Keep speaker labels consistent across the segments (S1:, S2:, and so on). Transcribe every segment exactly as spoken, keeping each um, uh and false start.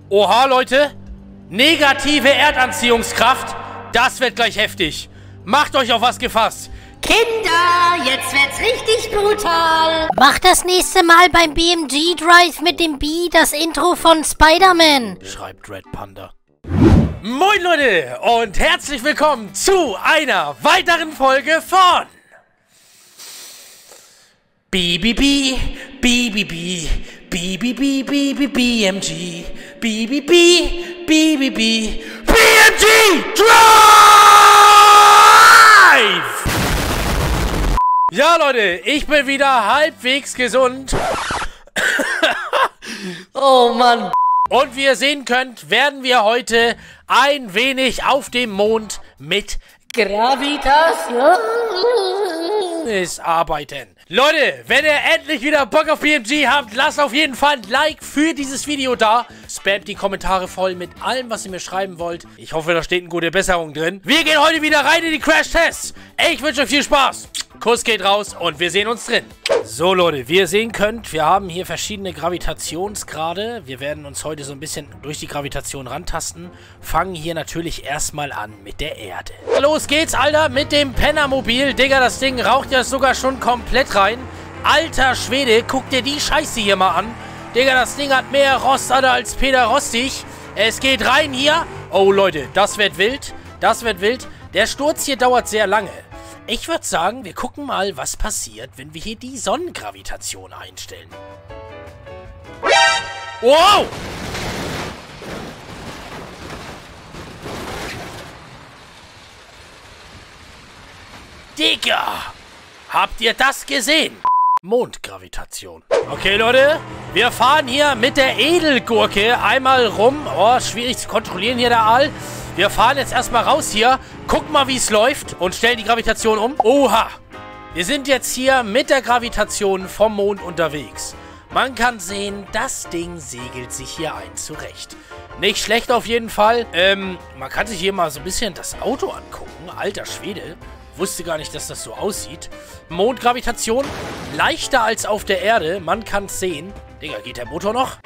S1: Oha, Leute. Negative Erdanziehungskraft. Das wird gleich heftig. Macht euch auf was gefasst.
S2: Kinder, jetzt wird's richtig brutal.
S3: Mach das nächste Mal beim B M G Drive mit dem B das Intro von Spider-Man.
S1: Schreibt Red Panda. Moin Leute und herzlich willkommen zu einer weiteren Folge von B B B, B B B, B B B, B B B M G, B B B, B B B, B M G Drive! Ja Leute, ich bin wieder halbwegs gesund.
S2: Oh Mann.
S1: Und wie ihr sehen könnt, werden wir heute ein wenig auf dem Mond mit
S2: Gravitation
S1: arbeiten. Leute, wenn ihr endlich wieder Bock auf B M G habt, lasst auf jeden Fall ein Like für dieses Video da. Spamt die Kommentare voll mit allem, was ihr mir schreiben wollt. Ich hoffe, da steht eine gute Besserung drin. Wir gehen heute wieder rein in die Crash-Tests. Ich wünsche euch viel Spaß. Kuss geht raus und wir sehen uns drin. So Leute, wie ihr sehen könnt, wir haben hier verschiedene Gravitationsgrade. Wir werden uns heute so ein bisschen durch die Gravitation rantasten. Fangen hier natürlich erstmal an mit der Erde. Los geht's, Alter, mit dem Pennermobil. Digga, das Ding raucht ja sogar schon komplett rein. Alter Schwede, guck dir die Scheiße hier mal an. Digga, das Ding hat mehr Rost, Alter, als Peter Rostig. Es geht rein hier. Oh Leute, das wird wild. Das wird wild. Der Sturz hier dauert sehr lange. Ich würde sagen, wir gucken mal, was passiert, wenn wir hier die Sonnengravitation einstellen. Wow! Digga! Habt ihr das gesehen? Mondgravitation. Okay, Leute. Wir fahren hier mit der Edelgurke einmal rum. Oh, schwierig zu kontrollieren hier der Aal. Wir fahren jetzt erstmal raus hier, gucken mal, wie es läuft und stellen die Gravitation um. Oha! Wir sind jetzt hier mit der Gravitation vom Mond unterwegs. Man kann sehen, das Ding segelt sich hier ein zurecht. Nicht schlecht auf jeden Fall. Ähm, man kann sich hier mal so ein bisschen das Auto angucken. Alter Schwede. Wusste gar nicht, dass das so aussieht. Mondgravitation, leichter als auf der Erde. Man kann es sehen. Digga, geht der Motor noch?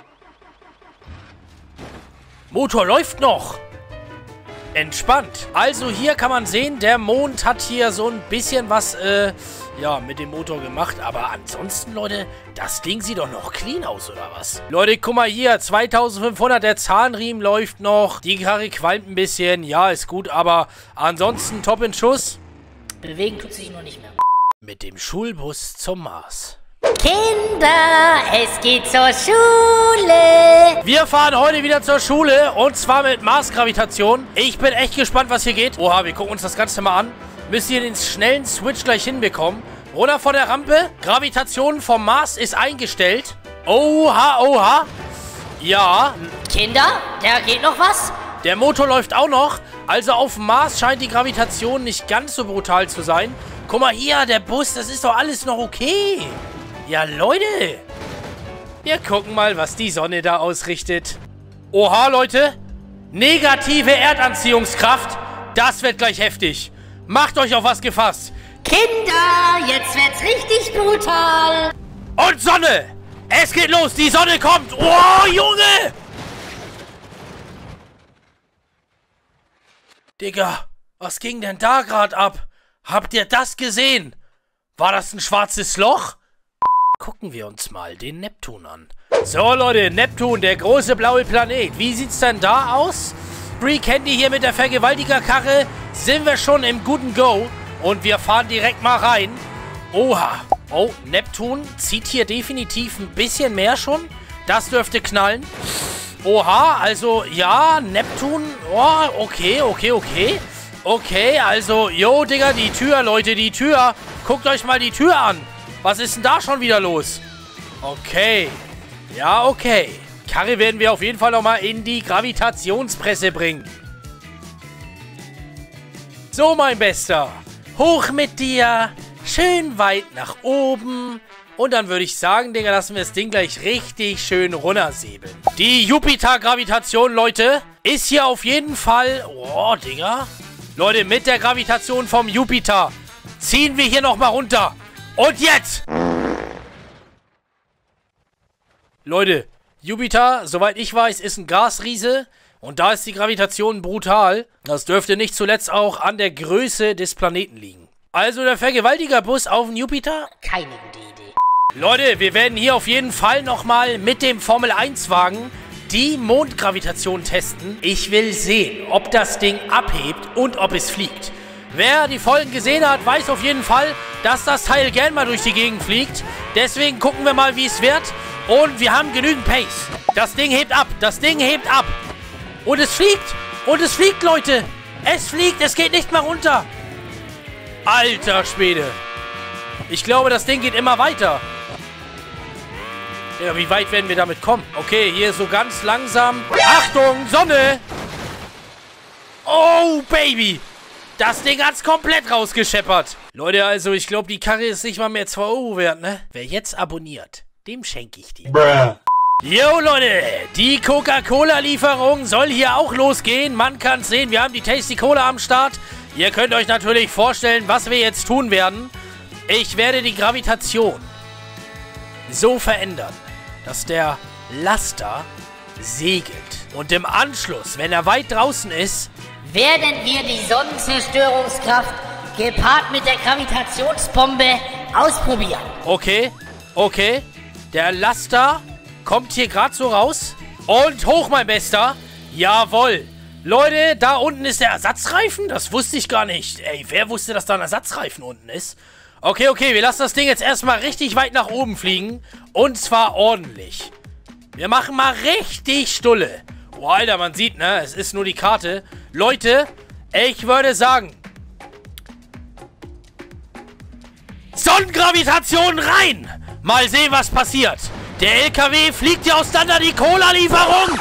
S1: Motor läuft noch! Entspannt. Also hier kann man sehen, der Mond hat hier so ein bisschen was, äh, ja, mit dem Motor gemacht. Aber ansonsten, Leute, das Ding sieht doch noch clean aus, oder was? Leute, guck mal hier, zweitausendfünfhundert, der Zahnriemen läuft noch. Die Karre qualmt ein bisschen, ja, ist gut, aber ansonsten top in Schuss.
S2: Bewegen tut sich noch nicht mehr.
S1: Mit dem Schulbus zum Mars.
S2: Kinder, es geht zur Schule.
S1: Wir fahren heute wieder zur Schule und zwar mit Marsgravitation. Ich bin echt gespannt, was hier geht. Oha, wir gucken uns das Ganze mal an. Müssen hier den schnellen Switch gleich hinbekommen. Runter von der Rampe. Gravitation vom Mars ist eingestellt. Oha, oha. Ja.
S2: Kinder, da geht noch was.
S1: Der Motor läuft auch noch. Also auf dem Mars scheint die Gravitation nicht ganz so brutal zu sein. Guck mal hier, der Bus, das ist doch alles noch okay. Ja, Leute. Wir gucken mal, was die Sonne da ausrichtet. Oha, Leute. Negative Erdanziehungskraft. Das wird gleich heftig. Macht euch auf was gefasst.
S2: Kinder, jetzt wird's richtig brutal.
S1: Und Sonne. Es geht los. Die Sonne kommt. Oh, Junge. Digga, was ging denn da gerade ab? Habt ihr das gesehen? War das ein schwarzes Loch? Gucken wir uns mal den Neptun an. So, Leute, Neptun, der große blaue Planet. Wie sieht's denn da aus? Free Candy hier mit der Vergewaltigerkarre. Sind wir schon im guten Go. Und wir fahren direkt mal rein. Oha. Oh, Neptun zieht hier definitiv ein bisschen mehr schon. Das dürfte knallen. Oha, also, ja, Neptun. Oh, okay, okay, okay. Okay, also, yo, Digga, die Tür, Leute, die Tür. Guckt euch mal die Tür an. Was ist denn da schon wieder los? Okay. Ja, okay. Karre werden wir auf jeden Fall nochmal in die Gravitationspresse bringen. So, mein Bester. Hoch mit dir. Schön weit nach oben. Und dann würde ich sagen, Digga, lassen wir das Ding gleich richtig schön runtersäbeln. Die Jupiter-Gravitation, Leute, ist hier auf jeden Fall... Oh, Digga. Leute, mit der Gravitation vom Jupiter ziehen wir hier nochmal runter. Und jetzt! Leute, Jupiter, soweit ich weiß, ist ein Gasriese. Und da ist die Gravitation brutal. Das dürfte nicht zuletzt auch an der Größe des Planeten liegen. Also der Vergewaltigerbus auf den Jupiter?
S2: Keine gute Idee.
S1: Leute, wir werden hier auf jeden Fall nochmal mit dem Formel eins Wagen die Mondgravitation testen. Ich will sehen, ob das Ding abhebt und ob es fliegt. Wer die Folgen gesehen hat, weiß auf jeden Fall, dass das Teil gern mal durch die Gegend fliegt. Deswegen gucken wir mal, wie es wird. Und wir haben genügend Pace. Das Ding hebt ab. Das Ding hebt ab. Und es fliegt. Und es fliegt, Leute. Es fliegt. Es geht nicht mehr runter. Alter Schwede. Ich glaube, das Ding geht immer weiter. Ja, wie weit werden wir damit kommen? Okay, hier so ganz langsam. Achtung, Sonne. Oh, Baby. Das Ding hat's komplett rausgescheppert. Leute, also ich glaube, die Karre ist nicht mal mehr zwei Euro wert, ne? Wer jetzt abonniert, dem schenke ich die. Bruh. Jo, Leute, die Coca-Cola-Lieferung soll hier auch losgehen. Man kann's sehen, wir haben die Tasty Cola am Start. Ihr könnt euch natürlich vorstellen, was wir jetzt tun werden. Ich werde die Gravitation so verändern, dass der Laster segelt. Und im Anschluss, wenn er weit draußen ist,
S2: werden wir die Sonnenzerstörungskraft gepaart mit der Gravitationsbombe ausprobieren.
S1: Okay, okay. Der Laster kommt hier gerade so raus. Und hoch, mein Bester. Jawohl. Leute, da unten ist der Ersatzreifen. Das wusste ich gar nicht. Ey, wer wusste, dass da ein Ersatzreifen unten ist? Okay, okay, wir lassen das Ding jetzt erstmal richtig weit nach oben fliegen. Und zwar ordentlich. Wir machen mal richtig Stulle. Oh, Alter, man sieht, ne? Es ist nur die Karte. Leute, ich würde sagen, Sonnengravitation rein! Mal sehen, was passiert. Der L K W fliegt hier auseinander, die Cola-Lieferung!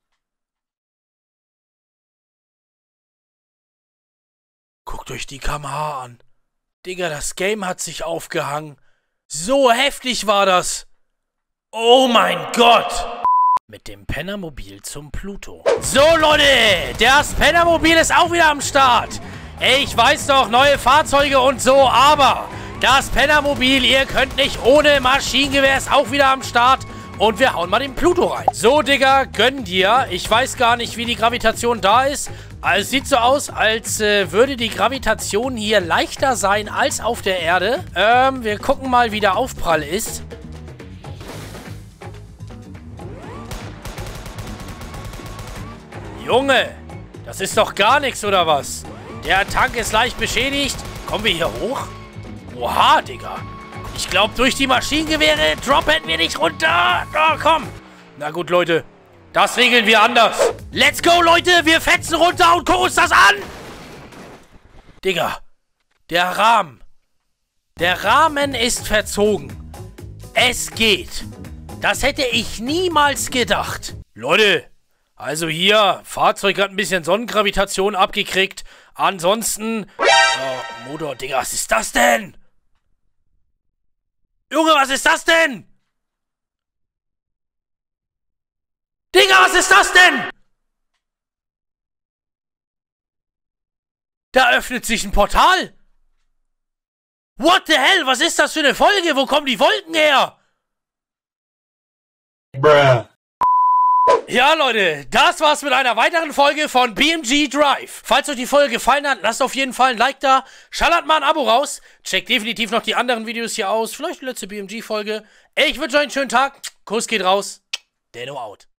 S1: Guckt euch die Kamera an. Digga, das Game hat sich aufgehangen. So heftig war das. Oh mein Gott! Mit dem Pennermobil zum Pluto. So, Leute, das Pennermobil ist auch wieder am Start. Ich weiß doch, neue Fahrzeuge und so, aber das Pennermobil, ihr könnt nicht ohne Maschinengewehr, ist auch wieder am Start. Und wir hauen mal den Pluto rein. So, Digga, gönn dir. Ich weiß gar nicht, wie die Gravitation da ist. Also, es sieht so aus, als äh, würde die Gravitation hier leichter sein als auf der Erde. Ähm, wir gucken mal, wie der Aufprall ist. Junge, das ist doch gar nichts, oder was? Der Tank ist leicht beschädigt. Kommen wir hier hoch? Oha, Digga. Ich glaube, durch die Maschinengewehre droppen wir nicht runter. Oh, komm. Na gut, Leute. Das regeln wir anders. Let's go, Leute. Wir fetzen runter und gucken uns das an. Digga. Der Rahmen. Der Rahmen ist verzogen. Es geht. Das hätte ich niemals gedacht. Leute. Also hier, Fahrzeug hat ein bisschen Sonnengravitation abgekriegt. Ansonsten... Oh, Motor, Digga, was ist das denn? Junge, was ist das denn? Digga, was ist das denn? Da öffnet sich ein Portal. What the hell? Was ist das für eine Folge? Wo kommen die Wolken her? Bruh. Ja, Leute, das war's mit einer weiteren Folge von B M G Drive. Falls euch die Folge gefallen hat, lasst auf jeden Fall ein Like da, schallert mal ein Abo raus, checkt definitiv noch die anderen Videos hier aus, vielleicht die letzte B M G-Folge. Ich wünsche euch einen schönen Tag, Kuss geht raus, Denno out.